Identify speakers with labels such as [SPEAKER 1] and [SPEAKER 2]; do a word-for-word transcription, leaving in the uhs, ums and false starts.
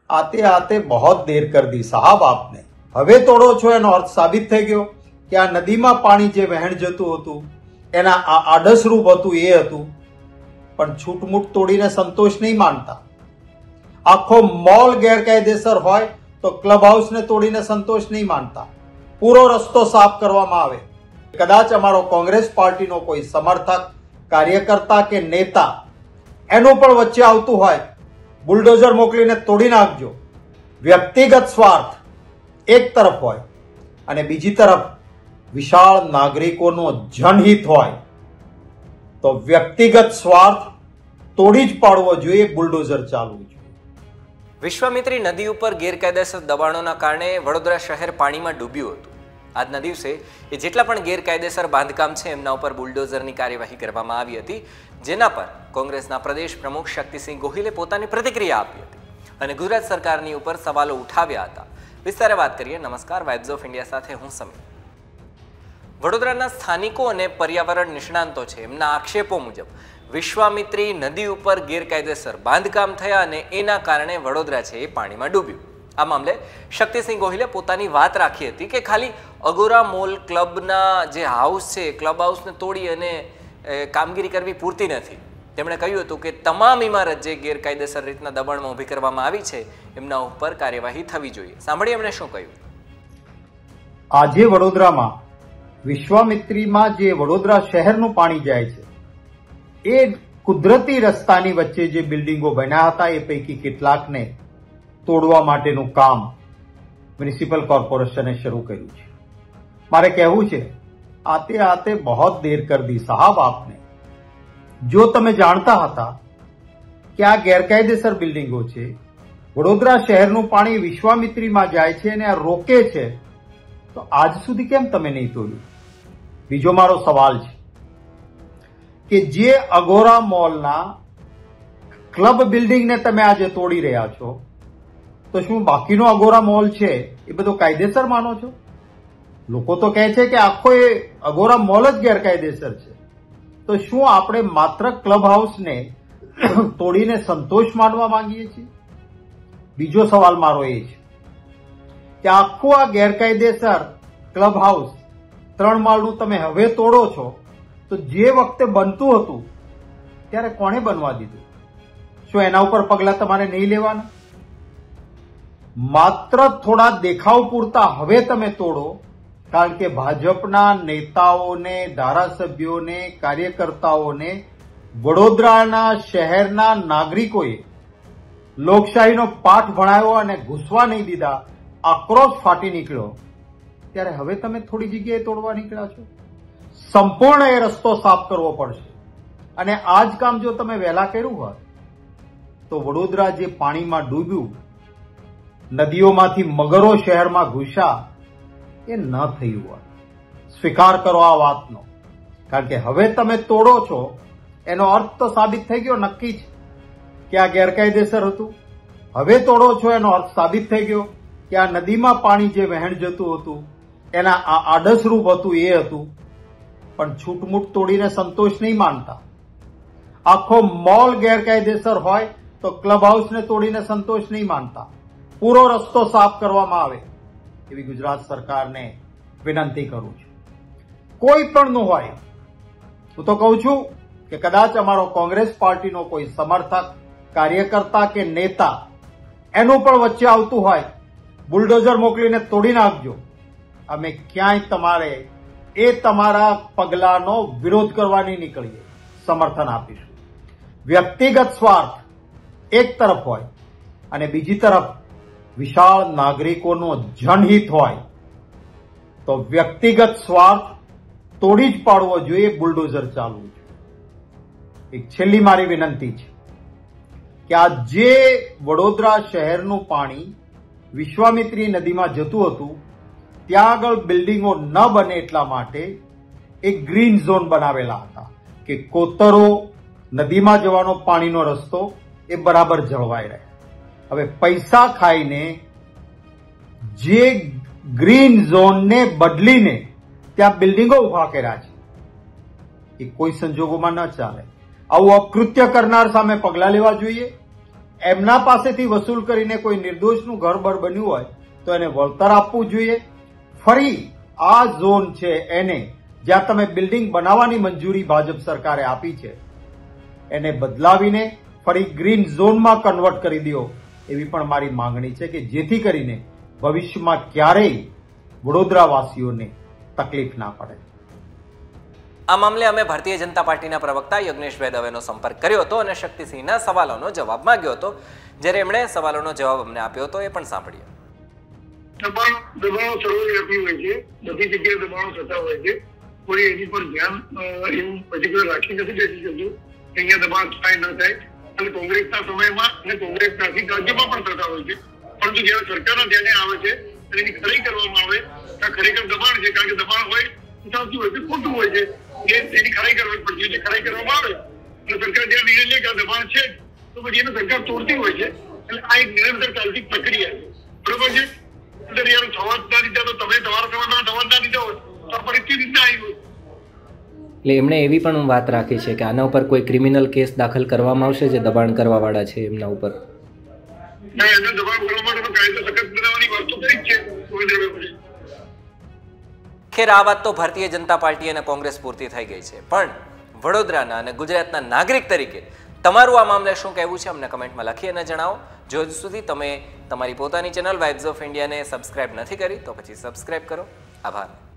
[SPEAKER 1] आते आते बहुत देर कर दी साहब आपने। હવે તોડો છો એનો અર્થ સાબિત થઈ ગયો કે આ નદીમાં પાણી જે વહેણ જતું હતું એના આ આડસરૂપ હતું એ હતું, પણ છૂટમૂટ તોડીને સંતોષ નહીં માનતા। આખો મોલ ગેરકાયદેસર હોય તો ક્લબ હાઉસને તોડીને સંતોષ નહીં માનતા, પૂરો રસ્તો સાફ કરવામાં આવે। કદાચ અમારો કોંગ્રેસ પાર્ટીનો કોઈ સમર્થક, કાર્યકર્તા કે નેતા એનું પણ વચ્ચે આવતું હોય, બુલડોઝર મોકલીને તોડી નાખજો। વ્યક્તિગત સ્વાર્થ એક તરફ હોય અને બીજી તરફ વિશાળ નાગરિકોનો જનહિત હોય તો વ્યક્તિગત સ્વાર્થ તોડી જ પાડવો જોઈએ, બુલડોઝર ચાલવું જોઈએ।
[SPEAKER 2] વિશ્વામિત્રી નદી ઉપર ગેરકાયદેસર દબાણોના કારણે વડોદરા શહેર પાણીમાં ડૂબ્યું હતું। આજના દિવસે એ જેટલા પણ ગેરકાયદેસર બાંધકામ છે એમના ઉપર બુલડોઝરની કાર્યવાહી કરવામાં આવી હતી, જેના પર કોંગ્રેસના પ્રદેશ પ્રમુખ શક્તિસિંહ ગોહિલે પોતાની પ્રતિક્રિયા આપી હતી અને ગુજરાત સરકારની ઉપર સવાલો ઉઠાવ્યા હતા। વિસ્તારે વાત કરીએ। નમસ્કાર, વાઇબ્સ ઓફ ઇન્ડિયા સાથે હું સમીર। વડોદરાના સ્થાનિકો અને પર્યાવરણ નિષ્ણાંતો છે એમના આક્ષેપો મુજબ વિશ્વામિત્રી નદી ઉપર ગેરકાયદેસર બાંધકામ થયા અને એના કારણે વડોદરા છે એ પાણીમાં ડૂબ્યું। આ મામલે શક્તિસિંહ ગોહિલે પોતાની વાત રાખી હતી કે ખાલી અગોરા મોલ ક્લબના જે હાઉસ છે, ક્લબ હાઉસને તોડી અને કામગીરી કરવી પૂરતી નથી। તેમણે કહ્યું હતું કે તમામ ઇમારત જે ગેરકાયદેસર રીતના દબાણમાં ઊભી કરવામાં આવી છે એમના ઉપર કાર્યવાહી થવી જોઈએ। સાંભળીએ એમણે શું કહ્યું।
[SPEAKER 1] આજે વડોદરામાં વિશ્વામિત્રીમાં જે વડોદરા શહેરનું પાણી જાય છે એ કુદરતી રસ્તાની વચ્ચે જે બિલ્ડિંગો બન્યા હતા એ પૈકી કેટલાકને તોડવા માટેનું કામ મ્યુનિસિપલ કોર્પોરેશને શરૂ કર્યું છે। મારે કહેવું છે, આતે આતે બહોત દેર કર દી સાહબ આપને। જો તમે જાણતા હતા કે આ ગેરકાયદેસર બિલ્ડિંગો છે, વડોદરા શહેરનું પાણી વિશ્વામિત્રીમાં જાય છે અને આ રોકે છે, તો આજ સુધી કેમ તમે નહીં તોડ્યું? બીજો મારો સવાલ છે કે જે અગોરા મોલના ક્લબ બિલ્ડિંગને તમે આજે તોડી રહ્યા છો, તો શું બાકીનો અગોરા મોલ છે એ બધો કાયદેસર માનો છો? લોકો તો કહે છે કે આખો એ અગોરા મોલ જ ગેરકાયદેસર છે, તો શું આપણે માત્ર ક્લબ હાઉસને તોડીને સંતોષ માનવા માંગીએ છીએ? બીજો સવાલ મારો એ છે કે આખું આ ગેરકાયદેસર ક્લબ હાઉસ ત્રણ માળનું તમે હવે તોડો છો, તો જે વખતે બનતું હતું ત્યારે કોણે બનવા દીધું? શું એના ઉપર પગલા તમારે નહીં લેવાના? માત્ર થોડા દેખાવ પૂરતા હવે તમે તોડો કારણ કે ભાજપના નેતાઓને, ધારાસભ્યોને, કાર્યકર્તાઓને વડોદરાના શહેરના નાગરિકોએ લોકશાહીનો પાઠ ભણાવ્યો અને ઘૂસવા નહીં દીધા, આક્રોશ ફાટી નીકળ્યો, ત્યારે હવે તમે થોડી જગ્યાએ તોડવા નીકળ્યા છો? સંપૂર્ણ એ રસ્તો સાફ કરવો પડશે અને આ જ કામ જો તમે વહેલા કર્યું હોત તો વડોદરા જે પાણીમાં ડૂબ્યું, નદીઓમાંથી મગરો શહેરમાં ઘૂસ્યા, એ ન થયું હોત। સ્વીકાર કરો આ વાતનો, કારણ કે હવે તમે તોડો છો એનો અર્થ તો સાબિત થઈ ગયો નક્કી જ કે આ ગેરકાયદેસર હતું। હવે તોડો છો એનો અર્થ સાબિત થઈ ગયો કે આ નદીમાં પાણી જે વહેણ જતું હતું એના આ આડસરૂપ હતું એ હતું, પણ છૂટમૂટ તોડીને સંતોષ નહીં માનતા। આખો મોલ ગેરકાયદેસર હોય તો ક્લબ હાઉસને તોડીને સંતોષ નહીં માનતા, પૂરો રસ્તો સાફ કરવામાં આવે એવી ગુજરાત સરકારને વિનંતી કરું છું। કોઈ પણનું હોય, હું તો કહું છું કે કદાચ અમારો કોંગ્રેસ પાર્ટીનો કોઈ સમર્થક, કાર્યકર્તા કે નેતા એનું પણ વચ્ચે આવતું હોય, બુલડોઝર મોકલીને તોડી નાખજો। અમે ક્યાંય તમારે એ તમારા પગલાનો વિરોધ કરવા નહીં નીકળીએ, સમર્થન આપીશું। વ્યક્તિગત સ્વાર્થ એક તરફ હોય અને બીજી તરફ વિશાળ નાગરિકોનો જનહિત હોય તો વ્યક્તિગત સ્વાર્થ તોડી જ પાડવો જોઈએ, બુલડોઝર ચાલવું જોઈએ। એક છેલ્લી મારી વિનંતી છે કે આ જે વડોદરા શહેરનું પાણી વિશ્વામિત્રી નદીમાં જતું હતું ત્યાં આગળ બિલ્ડિંગો ન બને એટલા માટે એક ગ્રીન ઝોન બનાવેલા હતા કે કોતરો, નદીમાં જવાનો પાણીનો રસ્તો એ બરાબર જળવાઈ રહે। હવે પૈસા ખાઈને જે ગ્રીન ઝોનને બદલીને ત્યાં બિલ્ડિંગો ઉભા કર્યા છે એ કોઈ સંજોગોમાં ન ચાલે। આવું અકૃત્ય કરનાર સામે પગલાં લેવા જોઈએ એમના પાસેથી વસૂલ કરીને કોઈ નિર્દોષનું ઘર બર બન્યું હોય તો એને વળતર આપવું જોઈએ. ફરી આ ઝોન છે એને જ્યાં તમે બિલ્ડિંગ બનાવવાની મંજૂરી ભાજપ સરકારે આપી છે એને બદલાવીને ફરી ગ્રીન ઝોનમાં કન્વર્ટ કરી દો એવી પણ મારી માંગણી છે કે જેથી કરીને ભવિષ્યમાં ક્યારેય વડોદરાવાસીઓને તકલીફ ના પડે.
[SPEAKER 2] આ મામલે અમે ભારતીય જનતા પાર્ટીના પ્રવક્તા યજ્ઞેશભાઈ દવેનો સંપર્ક કર્યો હતો અને શક્તિસિંહના સવાલોનો જવાબ માંગ્યો હતો. જ્યારે એમણે સવાલોનો જવાબ અમને આપ્યો હતો એ પણ સાંભળીએ.
[SPEAKER 3] દબાણ દબાણો સર્વવ્યાપી હોય છે, બધી જગ્યાએ દબાણો થતા હોય છે. કોઈ એની પર ધ્યાન એવું પર્ટિક્યુલર રાખી નથી બેસી શકતું અહીંયા દબાણ થાય ન થાય. અને કોંગ્રેસના સમયમાં અને કોંગ્રેસનાથી રાજ્યમાં પણ થતા હોય છે. પરંતુ જયારે સરકારના ધ્યાને આવે છે એની ખરી કરવામાં આવે આ ખરેખર દબાણ છે. કારણ કે દબાણ હોય સાચું હોય છે, ખોટું હોય છે, એ એની ખરાઈ કરવી પડતી હોય છે. ખરાઈ કરવામાં આવે અને સરકાર જયારે નિર્ણય લે કે આ દબાણ છે તો પછી એને સરકાર તોડતી હોય છે. એટલે આ એક નિરંતર ચાલતી પ્રક્રિયા છે. બરોબર છે. અંદર યાર જવાબદાર રીતે તો તમે તમારા સમાજમાં જવાબદાર રીતે હોય તો આ પરિસ્થિતિ ના આવી હોય.
[SPEAKER 2] એટલે એમણે એવી પણ વાત રાખી છે કે આના ઉપર કોઈ ક્રિમિનલ કેસ દાખલ કરવામાં આવશે જે દબાણ કરવા વાળા છે એમના ઉપર.
[SPEAKER 3] ના, એને દબાણ કરવા માટે તો કાયદો સખત બનાવવાની વાત તો કરી જ છે.
[SPEAKER 2] ખેર આ વાત તો ભારતીય જનતા પાર્ટી અને કોંગ્રેસ પૂરતી થઈ ગઈ છે, પણ વડોદરાના અને ગુજરાતના નાગરિક તરીકે તમારું આ મામલે શું કહેવું છે અમને કમેન્ટમાં લખી અને જણાવો. જો હજુ સુધી તમે તમારી પોતાની ચેનલ વાઇબ્સ ઓફ ઇન્ડિયાને સબસ્ક્રાઇબ નથી કરી તો પછી સબસ્ક્રાઇબ કરો. આભાર.